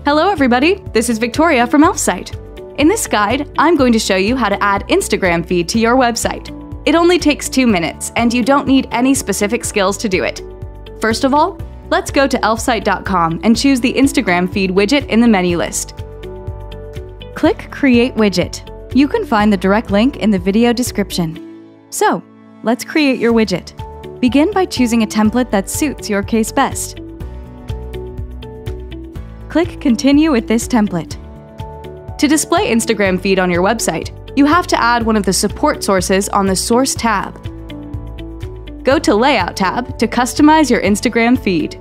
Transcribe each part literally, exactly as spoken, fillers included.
Hello everybody, this is Victoria from Elfsight. In this guide, I'm going to show you how to add Instagram feed to your website. It only takes two minutes, and you don't need any specific skills to do it. First of all, let's go to elfsight dot com and choose the Instagram feed widget in the menu list. Click Create Widget. You can find the direct link in the video description. So, let's create your widget. Begin by choosing a template that suits your case best. Click Continue with this template. To display Instagram feed on your website, you have to add one of the support sources on the Source tab. Go to Layout tab to customize your Instagram feed.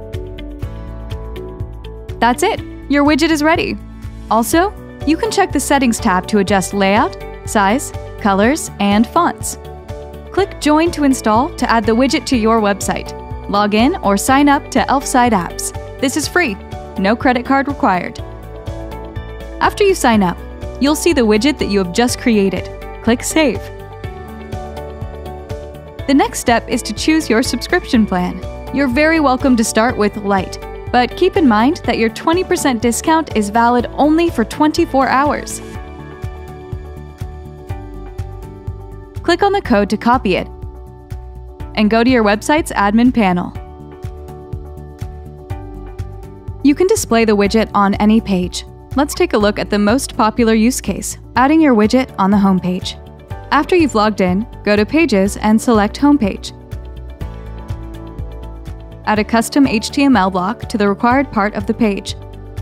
That's it! Your widget is ready! Also, you can check the Settings tab to adjust layout, size, colors, and fonts. Click Join to install to add the widget to your website. Log in or sign up to Elfsight apps. This is free. No credit card required. After you sign up, you'll see the widget that you have just created. Click Save. The next step is to choose your subscription plan. You're very welcome to start with Lite, but keep in mind that your twenty percent discount is valid only for twenty-four hours. Click on the code to copy it and go to your website's admin panel. You can display the widget on any page. Let's take a look at the most popular use case, adding your widget on the home page. After you've logged in, go to Pages and select Homepage. Add a custom H T M L block to the required part of the page.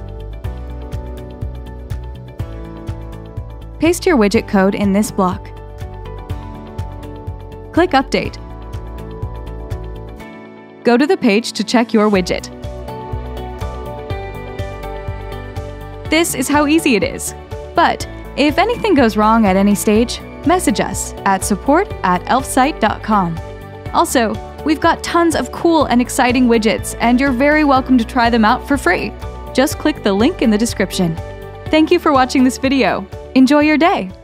Paste your widget code in this block. Click Update. Go to the page to check your widget. This is how easy it is. But if anything goes wrong at any stage, message us at support at elfsight dot com. Also, we've got tons of cool and exciting widgets, and you're very welcome to try them out for free. Just click the link in the description. Thank you for watching this video. Enjoy your day!